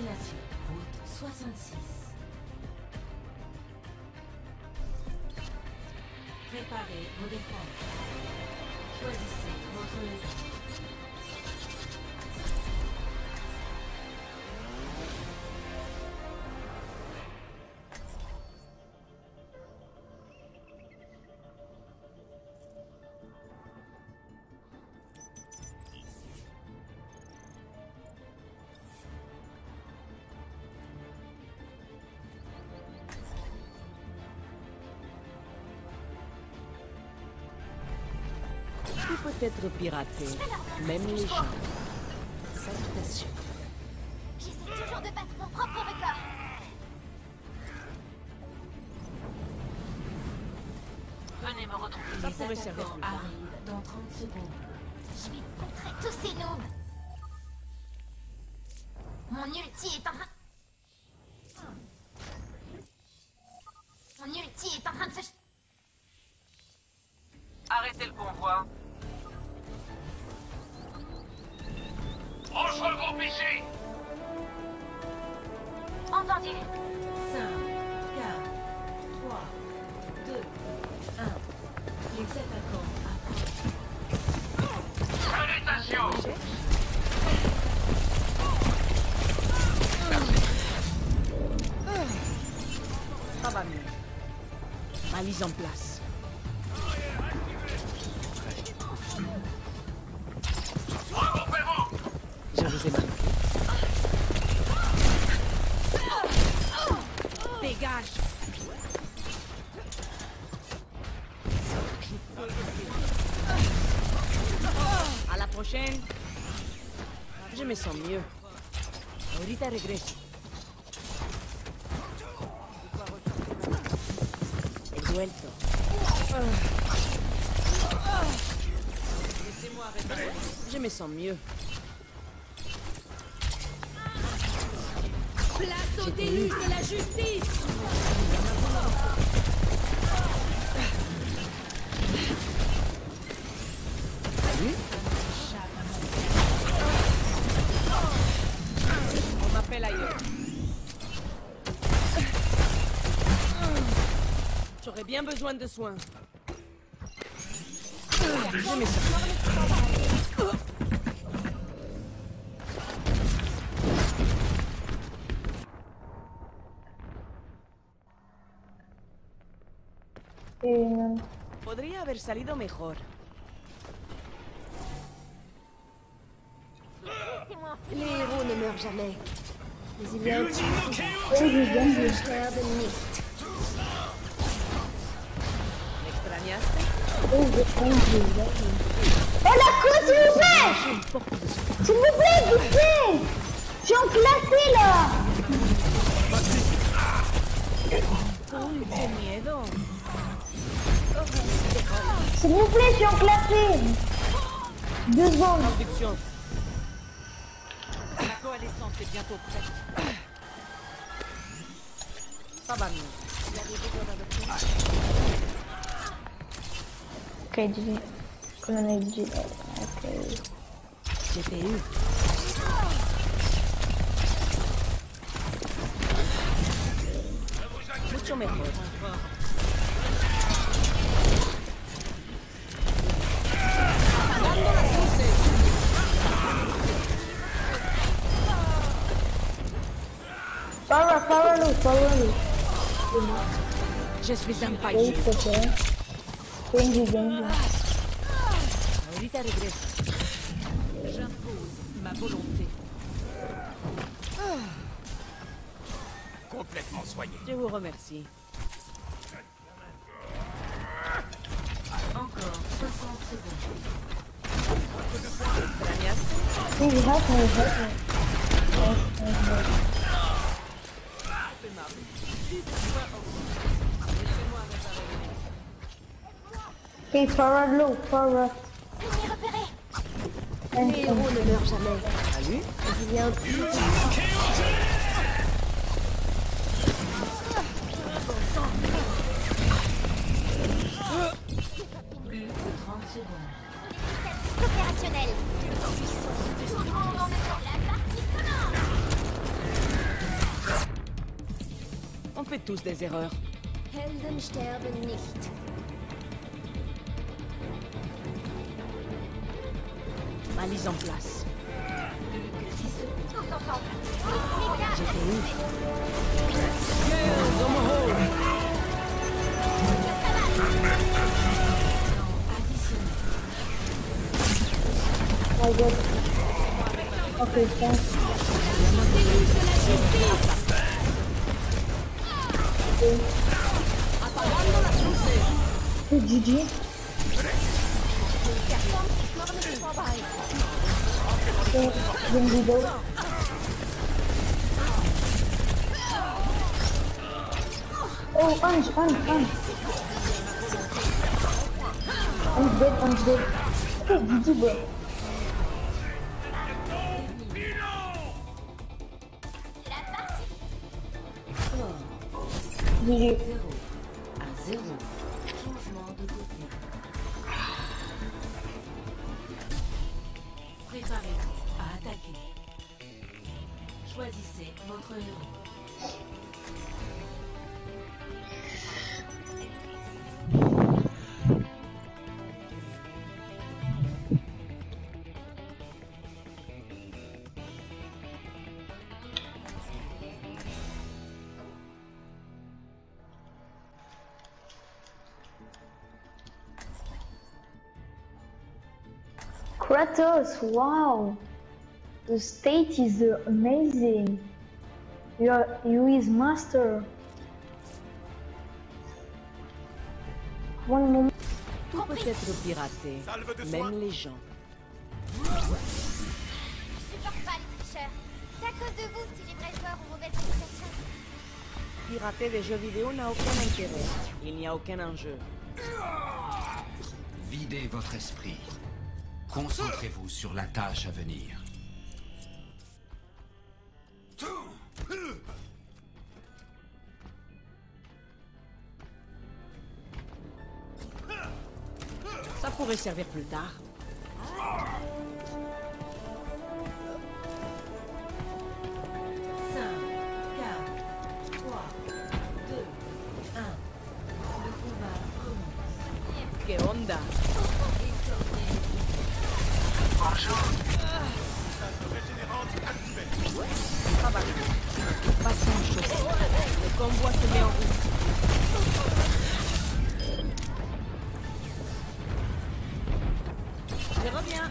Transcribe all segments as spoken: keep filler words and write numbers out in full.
Destination, route soixante-six. Préparez vos défenses. Choisissez votre levier. Tout peut être piraté, même les gens. Salutations. J'essaie toujours de battre mon propre record. Venez me retrouver. Ça Les pourrait servir attaquants plus tard. arrivent dans trente secondes. Je vais contrer tous ces noobs. Mon ulti est en train... Mon ulti est en train de se... Arrêtez le convoi. Branche le groupe ici. Entendu. cinq, quatre, trois, deux, un. Les attaquants approchent. Salutations. Ça va mieux. Ma mise en place. Regroupez-vous. Je vous ai manqué. Dégage. À la prochaine. Je me sens mieux. Ahorita regreso. He vuelto. Laissez-moi réparer. Je me sens mieux. Place au déluge de la justice. Salut. On m'appelle ailleurs. J'aurais bien besoin de soins. Je me sens. Eh, Podría haber salido mejor. Les héros ne meurent jamais. Mais il y a aussi oh, je gagne des sterben nicht. ¿Extrañaste? oh, je gagne des gagne. Oh la cause, s'il vous plaît. S'il vous plaît, vite fait. Je suis enclassé là. Uy, qué miedo. S'il vous plaît, je suis enclassé. Deux secondes. Production. La coalescence est bientôt prête. Ça va mieux. Il y a des besoins d'adoption. Ok, G. Comment on a dit? Ok. G P U. Mucho mejor. Dando las luces. Power, power loop, power loop. Je suis un Oui, paillé. s'il te plaît. Genji, Genji. Ahorita regreso. J'impose ma volonté. Complètement soigné. Je vous remercie. Encore soixante secondes. ¿Extrañaste? Oui, je rate, mais je rate. Ouais, ouais, ouais. Ok, forward low, forward. Ennemi repéré. And, Les héros ne meurent jamais. Salut. Il y a un Plus de trente secondes. opérationnel. On en est sur la partie commence. fait tous des erreurs. Helden sterben nicht. Malise en place. My God. Okay, thanks. Okay, G G. Okay, then we go. Oh, Ange, Ange, Ange. Ange dead, Ange dead. Okay, G G, bro. G G. zéro à zéro. Changement de côté. Préparez-vous à attaquer. Choisissez votre héros. Kratos, wow! The state is uh, amazing. You are you is master. One moment. Tout peut être piraté, même les gens. Je supporte pas les tricheurs. C'est à cause de vous si les vrais joueurs ont mauvaise réputation. Pirater des jeux vidéo n'a aucun intérêt. Il n'y a aucun enjeu. Videz votre esprit. Concentrez-vous sur la tâche à venir. Ça pourrait servir plus tard. cinq, quatre, trois, deux, un. Le combat commence. Que onda? Ça va. Passons aux choses. Le convoi se met en route. Je reviens.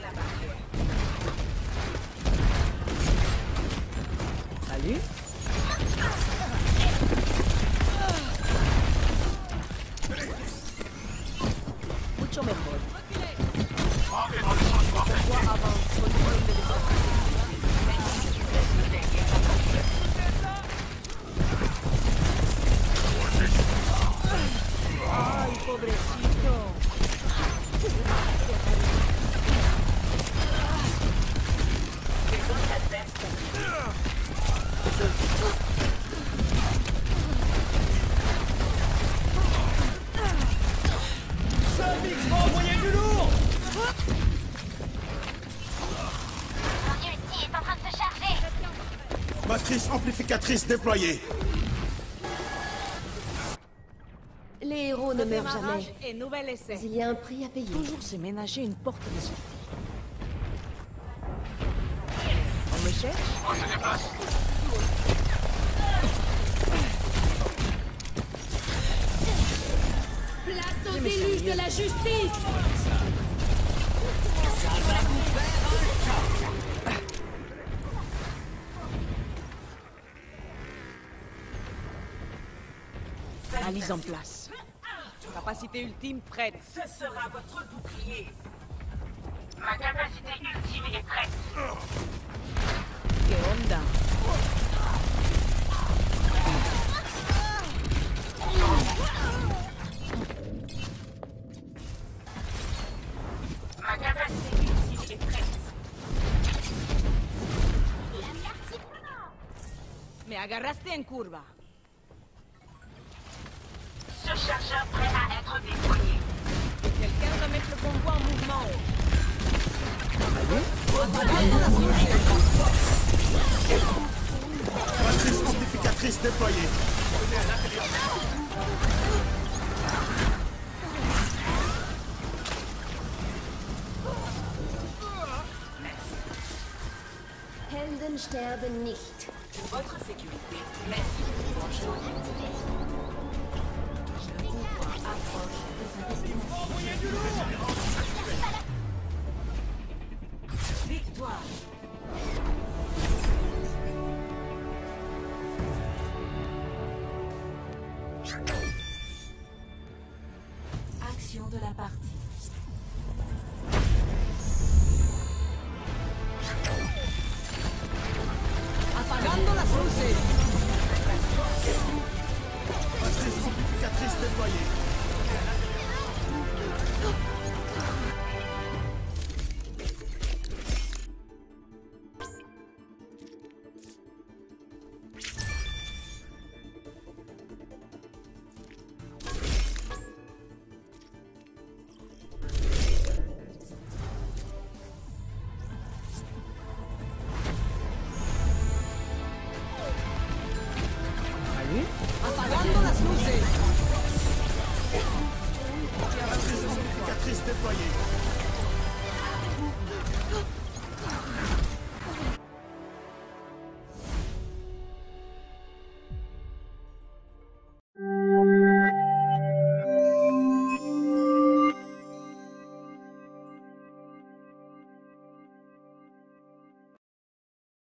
Salut. Mucho mejor. Convoi avance. Contrôle de l'espace. Ay, pobrecito. Mon ulti est en train de se charger. Matrice amplificatrice déployée. Les héros ne meurent jamais. Et nouvel essai. Mais il y a un prix à payer. Toujours se ménager une porte de sortie. On me cherche? On se déplace. Place au déluge de la justice. Analyse en place. Capacité ultime prête. Ce sera votre bouclier. Ma capacité ultime est prête. Que onda? Ma capacité ultime est prête. Me agarraste en curva. Ce chargeur prêt à être déployé. Que quelqu'un remette le convoi en mouvement. Matrice amplificatrice déployée. Helden sterben nicht. Votre sécurité. Merci. Bonjour. Le pouvoir approche de sa destination. Victoire. Action de la partie. Apagando las luces. Matrice amplificatrice déployée. Apagando las luces. Matrice amplificatrice déployée.